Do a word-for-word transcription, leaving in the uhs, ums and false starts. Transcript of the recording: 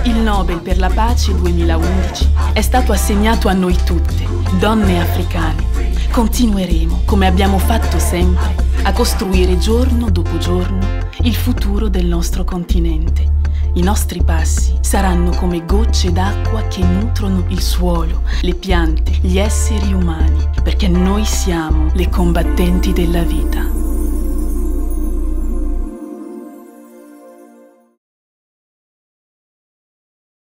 Il Nobel per la pace duemilaundici è stato assegnato a noi tutte, donne africane. Continueremo, come abbiamo fatto sempre, a costruire giorno dopo giorno il futuro del nostro continente. I nostri passi saranno come gocce d'acqua che nutrono il suolo, le piante, gli esseri umani, perché noi siamo le combattenti della vita.